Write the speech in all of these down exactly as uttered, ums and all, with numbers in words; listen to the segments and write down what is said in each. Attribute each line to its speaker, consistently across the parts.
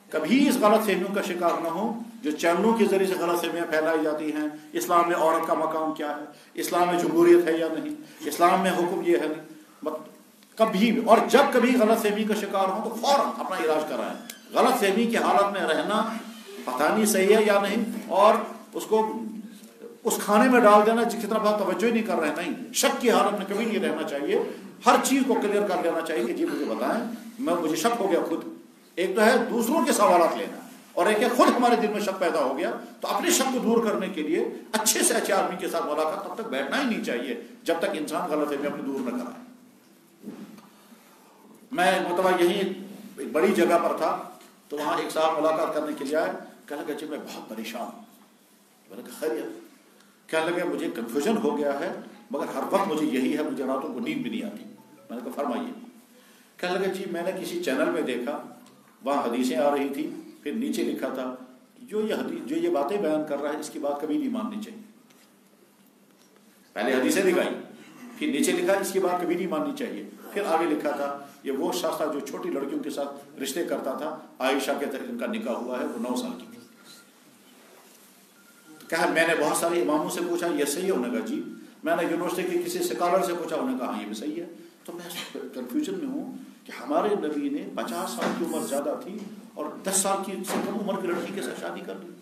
Speaker 1: کبھی اس غلط فہمیوں کا شکار نہ ہو جو چینلوں کے ذریعے سے غلط فہمیاں پھیلائی جاتی ہیں. اسلام میں عورت کا مقام کیا ہے, اسلام میں جمہوریت ہے یا نہیں, اسلام میں حکم یہ ہے نہیں. کبھی بھی اور جب کبھی غلط فہمی کا شکار ہو تو فوراً اپنا علاج کرائیں. غلط فہمی کی حالت میں رہنا پتہ نہیں صحیح ہے یا نہیں, اور اس کو اس کھانے میں ڈال دینا جس کی طرف آپ توجہ ہی نہیں کر رہے ہیں, نہیں. شک کی حالت میں کبھی نہیں رہنا چاہیے. ہر چیز کو کلیئر کر لینا چاہیے کہ جی مجھے بتائیں, میں مجھے شک ہو گیا خود. ایک تو ہے دوسروں کے سوالات لینا, اور ایک ہے خود ہمارے دل میں شک پیدا ہو گیا. تو اپنے شک کو دور کرنے کے لیے اچھے سے اچھے آدمی کے ساتھ ملاقات تب تک بیٹھنا ہی نہیں چاہیے جب تک انسان غلط فہمی اپنی دور نہ کرائے. میں مطلب یہیں ایک بڑی جگہ پر تھا تو وہاں ایک صاحب ملاقات کرنے کے لیے آئے. کہنے لگا جی میں بہت پریشان ہوں. میں نے کہا خیریت؟ کہنے لگے مجھے کنفیوژن ہو گیا ہے مگر ہر وقت مجھے یہی ہے, مجھے راتوں کو نیند بھی نہیں آتی. میں نے کہا فرمائیے. کہنے لگے جی میں نے کسی چینل میں دیکھا, وہاں حدیثیں آ رہی تھی, پھر نیچے لکھا تھا جو یہ حدیث جو یہ باتیں بیان کر رہا ہے اس کی بات کبھی نہیں ماننی چاہیے. پہلے حدیثیں دکھائی, پھر نیچے لکھا اس کی بات کبھی نہیں ماننی چاہیے. پھر آگے لکھا تھا یہ وہ شخص تھا جو چھوٹی لڑکیوں کے ساتھ رشتے کرتا تھا, عائشہ کے تحت ان کا نکاح ہوا ہے, وہ نو سال کی تھی. کہا میں نے بہت سارے اماموں سے پوچھا یہ صحیح ہے, انہوں نے کہا جی. میں نے یونیورسٹی کے کسی اسکالر سے پوچھا, انہوں نے کہا ہاں یہ بھی صحیح ہے. تو میں کنفیوژن میں ہوں کہ ہمارے نبی نے پچاس سال کی عمر زیادہ تھی اور دس سال کی سے کم عمر کی لڑکی کے ساتھ شادی کر لی.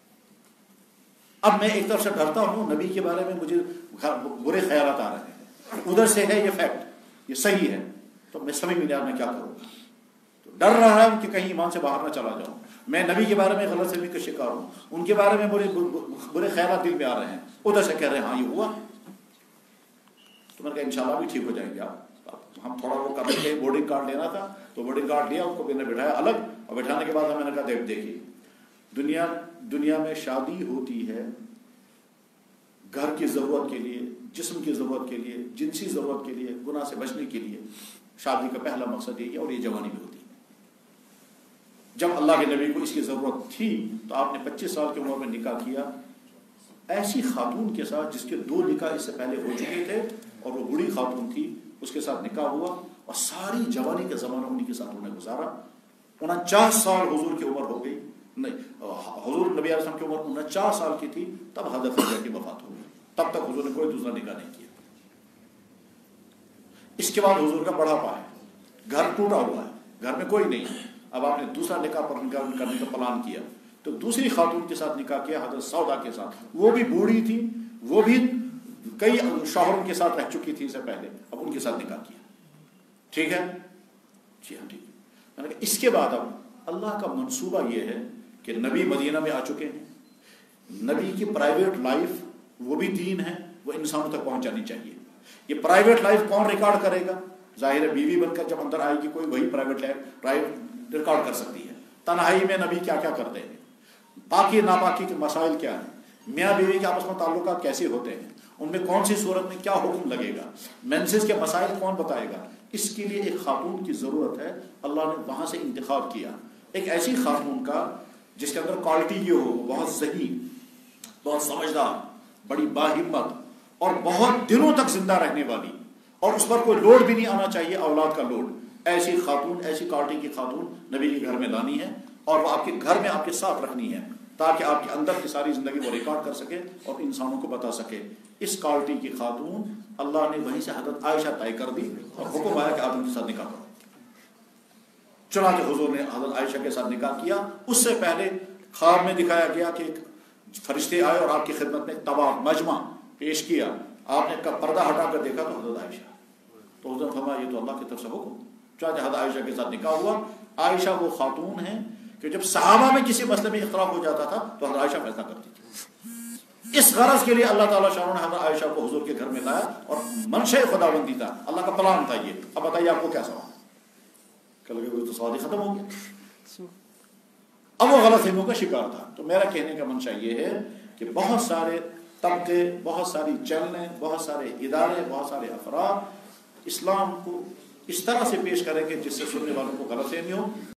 Speaker 1: اب میں ایک طرف سے ڈرتا ہوں, نبی کے بارے میں مجھے برے خیالات آ رہے ہیں, ادھر سے ہے یہ فیکٹ, یہ صحیح ہے, تو میں سمجھ میں نہیں آ رہا میں کیا کروں. تو ڈر رہا ہوں کہ کہیں ایمان سے باہر نہ چلا جاؤں. میں نبی کے بارے میں غلط فہمی کا شکار ہوں, ان کے بارے میں برے برے خیالات دل میں آ رہے ہیں, ادھر سے کہہ رہے ہیں ہاں یہ ہوا. تو میں نے کہا انشاءاللہ بھی ٹھیک ہو جائیں گے آپ. ہم تھوڑا وہ کر کے بورڈنگ کارڈ لینا تھا تو بورڈنگ کارڈ لیا, ان کو میں نے بٹھایا الگ, اور بٹھانے کے بعد میں نے کہا دیکھ دیکھیے دنیا دنیا میں شادی ہوتی ہے گھر کی ضرورت کے لیے, جسم کی ضرورت کے لیے, جنسی ضرورت کے لیے, گناہ سے بچنے کے لیے. شادی کا پہلا مقصد یہی ہے, اور یہ جوانی بھی ہوتی ہے. جب اللہ کے نبی کو اس کی ضرورت تھی تو آپ نے پچیس سال کی عمر میں نکاح کیا ایسی خاتون کے ساتھ جس کے دو نکاح اس سے پہلے ہو چکے تھے, اور وہ بوڑھی خاتون تھی, اس کے ساتھ نکاح ہوا, اور ساری جوانی کا زمانہ انہی کے ساتھ انہوں نے گزارا. انچاس سال حضور کی عمر ہو گئی, نہیں حضور نبی علیہ السلام کی عمر انچاس سال کی تھی تب حضرت خدیجہ کی وفات ہو گئی. تب تک حضور نے کوئی دوسرا نکاح نہیں کیا. اس کے بعد حضور کا بڑھاپا ہے, گھر ٹوٹا ہوا ہے, گھر میں کوئی نہیں. اب آپ نے دوسرا نکاح پر نکاح کرنے کا پلان کیا تو دوسری خاتون کے ساتھ نکاح کیا, حضرت سودا کے ساتھ. وہ بھی بوڑھی تھی, وہ بھی کئی شوہروں کے ساتھ رہ چکی تھی اس سے پہلے, اب ان کے ساتھ نکاح کیا. ٹھیک ہے جی ہاں ٹھیک ہے. میں نے کہا اس کے بعد اب اللہ کا منصوبہ یہ ہے کہ نبی مدینہ میں آ چکے ہیں, نبی کی پرائیویٹ لائف وہ بھی دین ہے, وہ انسانوں تک پہنچانی چاہیے. یہ پرائیویٹ لائف کون ریکارڈ کرے گا؟ ظاہر ہے بیوی بن کر جب اندر آئے گی کوئی, وہی پرائیویٹ لائف ریکارڈ کر سکتی ہے. تنہائی میں نبی کیا کیا کرتے ہیں, پاکی ناپاکی کے مسائل کیا ہیں, میاں بیوی کے آپس میں تعلقات کیسے ہوتے ہیں, ان میں کون سی صورت میں کیا حکم لگے گا, مینسز کے مسائل کون بتائے گا. اس کے لیے ایک خاتون کی ضرورت ہے. اللہ نے وہاں سے انتخاب کیا ایک ایسی خاتون کا جس کے اندر کوالٹی یہ ہو, بہت ذہین, بہت سمجھدار, بڑی باہمت, اور بہت دنوں تک زندہ رہنے والی, اور اس پر کوئی لوڈ بھی نہیں آنا چاہیے اولاد کا لوڈ. ایسی خاتون, ایسی کوالٹی کی خاتون نبی کے گھر میں لانی ہے, اور وہ آپ کے گھر میں آپ کے ساتھ رکھنی ہے تاکہ آپ کے اندر کی ساری زندگی وہ ریکارڈ کر سکے اور انسانوں کو بتا سکے. اس کوالٹی کی خاتون اللہ نے وہیں سے حضرت عائشہ طے کر دی, اور حکم آیا کہ آپ ان کے ساتھ نکاح کرو. چنانچہ حضور نے حضرت عائشہ کے ساتھ نکاح کیا. اس سے پہلے خواب میں دکھایا گیا کہ ایک فرشتے آئے اور آپ کی خدمت میں طواف مجمع پیش کیا. آپ نے پردہ ہٹا کر دیکھا تو حضرت عائشہ, تو حضرت فرمایا یہ تو اللہ کی طرف سے حکم. چنانچہ حضرت عائشہ کے ساتھ نکاح ہوا. عائشہ وہ خاتون ہیں کہ جب صحابہ میں کسی مسئلے میں اختلاف ہو جاتا تھا تو حضرت عائشہ فیصلہ کرتی تھی. اس غرض کے لیے اللہ تعالیٰ شاہ نے حضرت عائشہ کو حضور کے گھر میں لایا, اور منشأ خداوندی تھا, اللہ کا پلان تھا یہ. اب بتائیے آپ کو کیا سوال, کہ لگے وہ تو سوال ہی ختم ہو گیا. اب وہ غلط فہمیوں کا شکار تھا. تو میرا کہنے کا منشا یہ ہے کہ بہت سارے طبقے, بہت ساری چینلیں, بہت سارے ادارے, بہت سارے افراد اسلام کو اس طرح سے پیش کریں گے جس سے سننے والوں کو غلط فہمی ہو.